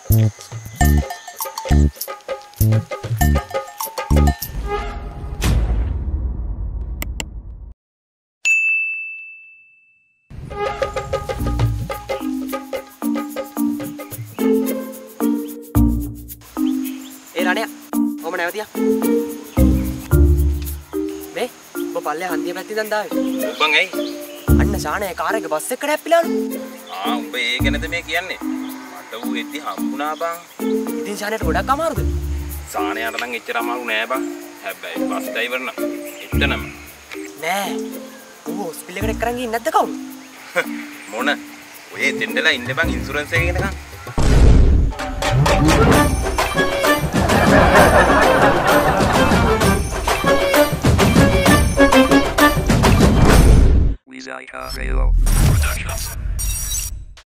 රණය ඔම නැවතියා මේ ඔබ පල්ලේ හන්දිය පැත්තේ දැන් දාවේ උඹන් ඇයි අන්න ශානය කාර් එක බස් එකකට හැප්පිලාලු උඹ ඒ ගැනද මේ කියන්නේ මට ඌ එද්දි හම්බුණා බං ඉතින් ශානයට ගොඩක් අමාරුද ශානයට නම් එච්චර අමාරු නෑ බං හැබැයි බස් ඩ්‍රයිවර් නම් එතනම නෑ ඌ හොස්පිටල් එකට කරන් ගියේ නැද්ද කවුරු මොන ඔය දෙන්නලා ඉන්න බං ඉන්ෂුරන්ස් එකේ එනකන් Zaika Rail Productions.